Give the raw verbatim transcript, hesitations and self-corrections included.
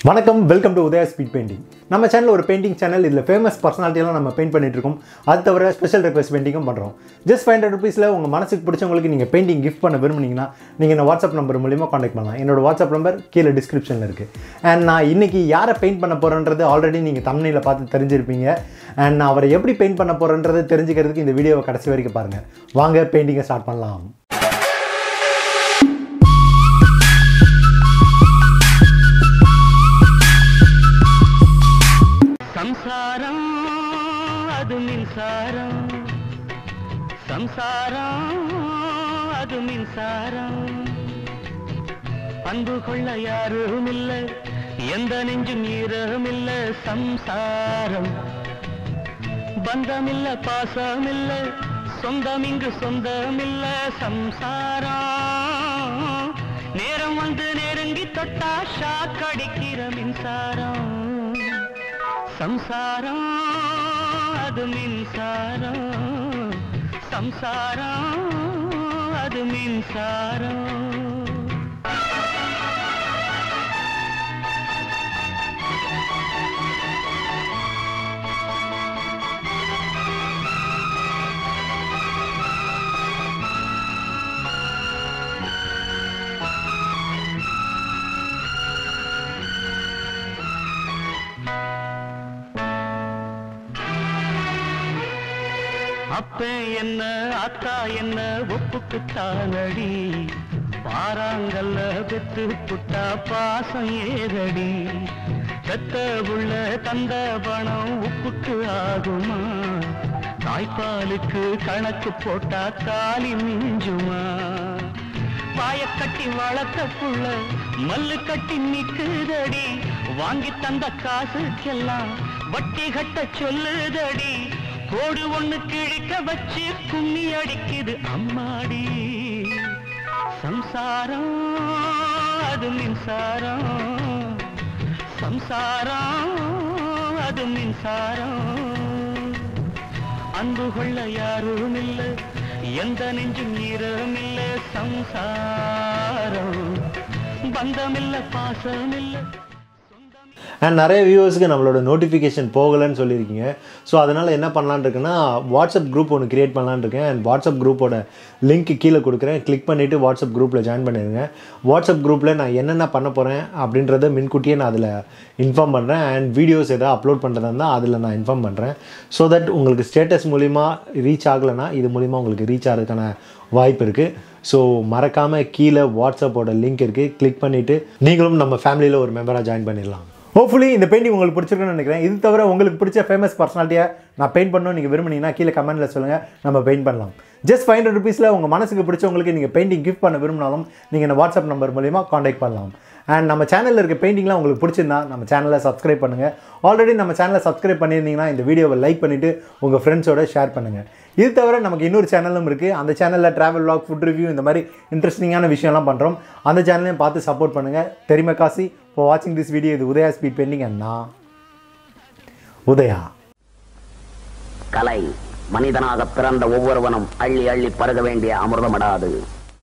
வணக்கம், welcome to Udhaya speed painting. நம்ம channel ஒரு பெயிண்டிங் சேனல். இதில் ஃபேமஸ் பர்சனாலிட்டியெல்லாம் நம்ம பெயிண்ட் பண்ணிட்டு இருக்கோம். அது தவிர ஸ்பெஷல் ரெக்வெஸ்ட் பெயிண்டிங்கும் பண்ணுறோம். ஜஸ்ட் ஃபைவ் ஹண்ட்ரட் ருபீஸில் உங்கள் மனசுக்கு பிடிச்சவங்களுக்கு நீங்கள் பெயிண்டிங் கிஃப்ட் பண்ண விரும்புனீங்கன்னா நீங்கள் இந்த வாட்ஸ்அப் நம்பர் மூலிமா காண்டாக்ட் பண்ணலாம். என்னோட வாட்ஸ்அப் நம்பர் கீழே டிஸ்கிரிப்ஷனில் இருக்குது. அண்ட் நான் இன்றைக்கி யாரை பெயிண்ட் பண்ண போகிறேன்றது ஆல்ரெடி நீங்கள் தம்ப்நெயிலில் பார்த்து தெரிஞ்சிருப்பீங்க. அண்ட் நான் அவரை எப்படி பெயிண்ட் பண்ண போகிறேன்றது தெரிஞ்சுக்கிறதுக்கு இந்த வீடியோவை கடைசி வரைக்கும் பாருங்கள். வாங்க பெயிண்டிங்கை ஸ்டார்ட் பண்ணலாம். संसारम अदु मिंसारम संसारम अदु मिंसारम अंबु कोल्ल यारुम इल्ल एंद नेंजुम ईरम इल्ल संसारम बंधम इल्ल पासम इल्ल सोंदम इंगु सोंदम इल्ल संसारम नेरम वंदु नेरुंगी तोट्टा शाक अडिक्किற मिंसारम संसारम अदु मिंसारम संसारम अदु मिंसारम அப்பே என்ன அத்தா என்ன ஒப்புக்குத்தானடி பாராங்கல்ல பெத்து புட்டா பாசம் ஏதடி பெத்த உள்ள தந்த பணம் உப்புக்கு ஆகுமா தாய்ப்பாலுக்கு கணக்கு போட்டா தாலி மிஞ்சுமா பாய கட்டி வளர்த்த புள்ள மல்லு கட்டி நிக்குதடி வாங்கி தந்த காசுக்கெல்லாம் வட்டி கட்ட சொல்லுதடி கோடு ஒண்ணு கிழிக்க வச்சு கும்மி அடிக்குது அம்மாடி சம்சாரம் அது மின்சாரம் சம்சாரம் அது மின்சாரம் அன்பு கொள்ள யாரும் இல்ல எந்த நெஞ்சும் ஈரம் இல்ல சம்சாரம் பந்தமில்ல பாசம் இல்ல. அண்ட் நிறைய வியூவர்ஸுக்கு நம்மளோட நோட்டிஃபிகேஷன் போகலைன்னு சொல்லியிருக்கீங்க. ஸோ அதனால் என்ன பண்ணலான்னு இருக்குன்னா வாட்ஸ்அப் குரூப் ஒன்று க்ரியேட் பண்ணலான்னு இருக்கேன். அண்ட் வாட்ஸ்அப் குரூப்போட லிங்க் கீழே கொடுக்குறேன். கிளிக் பண்ணிவிட்டு வாட்ஸ்அப் குரூப்பில் ஜாயின் பண்ணிடுங்க. வாட்ஸ்அப் குரூப்பில் நான் என்னென்ன பண்ண போகிறேன் அப்படின்றத முன்கூட்டியே நான் அதில் இன்ஃபார்ம் பண்ணுறேன். அண்ட் வீடியோஸ் எதாவது அப்லோட் பண்ணுறதா இருந்தால் அதில் நான் இன்ஃபார்ம் பண்ணுறேன். ஸோ தட் உங்களுக்கு ஸ்டேட்டஸ் மூலிமா ரீச் ஆகலைன்னா இது மூலிமா உங்களுக்கு ரீச் ஆகிறதுக்கான வாய்ப்பு இருக்குது. ஸோ மறக்காமல் கீழே வாட்ஸ்அப்போட லிங்க் இருக்குது. கிளிக் பண்ணிவிட்டு நீங்களும் நம்ம ஃபேமிலியில் ஒரு மெம்பராக ஜாயின் பண்ணிடலாம். ஹோப்ஃபுல்லி இந்த பெயிண்டிங் உங்களுக்கு பிடிச்சிருக்குன்னு நினைக்கிறேன். இது தவிர உங்களுக்கு பிடிச்ச ஃபேமஸ் பர்சனாலிட்டியாக நான் பெயிண்ட் பண்ணணும் நீங்கள் விரும்புனீங்கன்னா கீழே கமெண்ட்டில் சொல்லுங்கள், நம்ம பெயிண்ட் பண்ணலாம். ஜஸ்ட் ஃபைவ் ஹண்ட்ரட் ருபீஸில் உங்கள் மனசுக்கு பிடிச்சவங்களுக்கு நீங்கள் பெயிண்டிங் கிஃப்ட் பண்ண விரும்பினாலும் நீங்கள் இந்த வாட்ஸ்அப் நம்பர் மூலிமா காண்டாக்ட் பண்ணலாம். அண்ட் நம்ம சேனலில் இருக்க பெயிண்டிங்லாம் உங்களுக்கு பிடிச்சிருந்தா நம்ம சேனலை சப்ஸ்கிரைப் பண்ணுங்கள். ஆல்ரெடி நம்ம சேனலை சப்ஸ்கிரைப் பண்ணியிருந்தீங்கன்னா இந்த வீடியோவை லைக் பண்ணிவிட்டு உங்கள் ஃப்ரெண்ட்ஸோட ஷேர் பண்ணுங்கள். இது தவிர நமக்கு இன்னொரு சேனலும் இருக்குது. அந்த சேனலில் ட்ராவல் வ்ளாக், ஃபுட் ரிவ்யூ, இந்த மாதிரி இன்ட்ரெஸ்டிங்கான விஷயம்லாம் பண்ணுறோம். அந்த சேனலையும் பார்த்து சப்போர்ட் பண்ணுங்கள். தெரியுமா காசி ஃபார் வாட்சிங் திஸ் வீடியோ. இது உதயா ஸ்பீட் பெயிண்டிங் அண்ட் நான் உதயா. கலை மனிதனாக பிறந்த ஒவ்வொருவனும் அள்ளி அள்ளி பருக வேண்டிய அமிர்தமடாது.